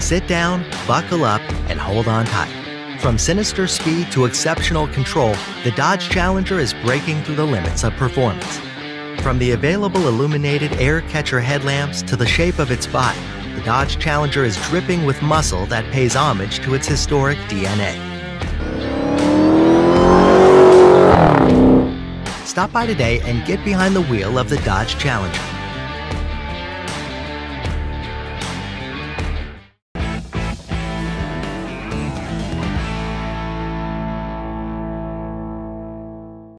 Sit down, buckle up, and hold on tight. From sinister speed to exceptional control, the Dodge Challenger is breaking through the limits of performance. From the available illuminated air catcher headlamps to the shape of its body, the Dodge Challenger is dripping with muscle that pays homage to its historic DNA. Stop by today and get behind the wheel of the Dodge Challenger.